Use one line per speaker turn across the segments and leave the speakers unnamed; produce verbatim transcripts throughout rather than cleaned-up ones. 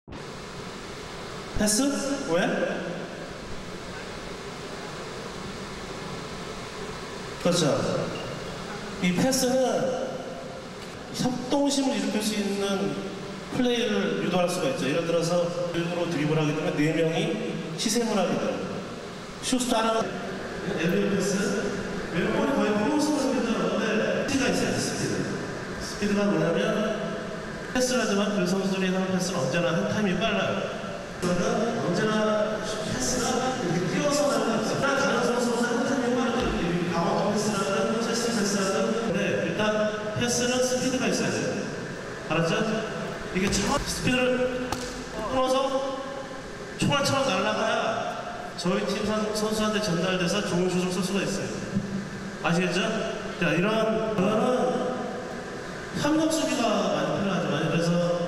패스? 왜? 그렇죠. 이 패스는 협동심을 일으킬 수 있는 플레이를 유도할 수가 있죠. 예를 들어서 일부러 드리블을 하게 되면 네 명이 시샘을 하게 돼요. 슈스타는 엘리어 패스, 왼손이 거의 크로스로 되는데 스피드가 있어요. 스피드. 스피드가 뭐냐면 패스를 하지만 그 선수들이 하는 패스는 언제나 한 타임이 빨라요. 그러면 언제나 패스가 이렇게 뛰어서 나오는 거죠. 다른 선수보다 한 타임이 빠르거든요. 강화도 패스라든 체스 패스라든. 근데 일단 패스는 스피드가 있어야 돼요. 알았죠? 이게 처음 스피드를 끊어서 총알처럼 날아가야 저희 팀 선수한테 전달돼서 좋은 슛을 쏠 수가 있어요. 아시겠죠? 자, 이런 거는 협력 수비가 많이 필요하죠. 그래서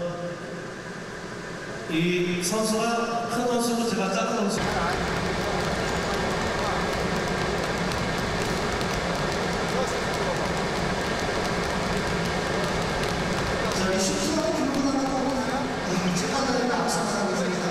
이 선수가 큰 선수고 제가 작은 선수.
자, 이 슈트가 들고 나가고 체크하는 앞서가고 있습니다.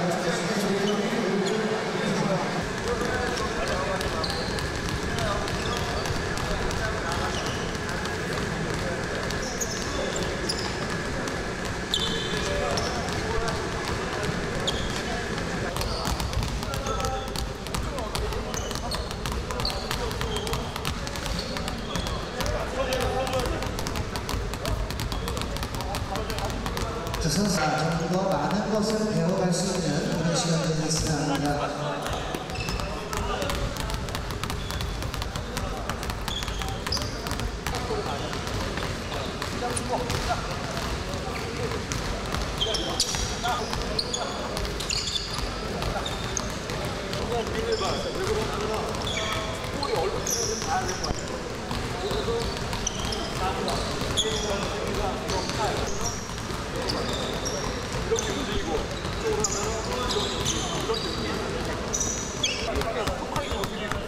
자, 선수가 좀 더 많은 것을 배워갈 수 있는 그런 시간이 되겠습니다.
이렇게 움직이고 이쪽으로 하면 이렇게 톡하게 움직이고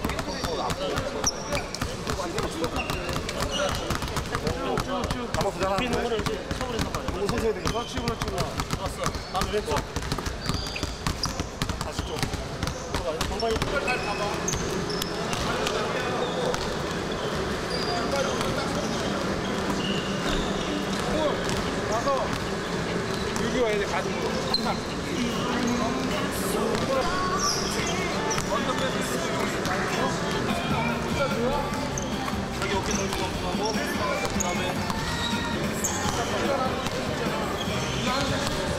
쭉쭉쭉 잡아보잖아. 피는 거를 이제 처음으로 했단 말이야. 이거 선수해야 되니까. 그렇지 그렇지. 좋았어. 다음 왼쪽. 다시 좀. 정말 이걸 잘 잡아. 가서 여기 와야 돼. 가슴으로 항상 언더 패스 진짜 좋아. 여기 어깨 넓이가 없고 그 다음에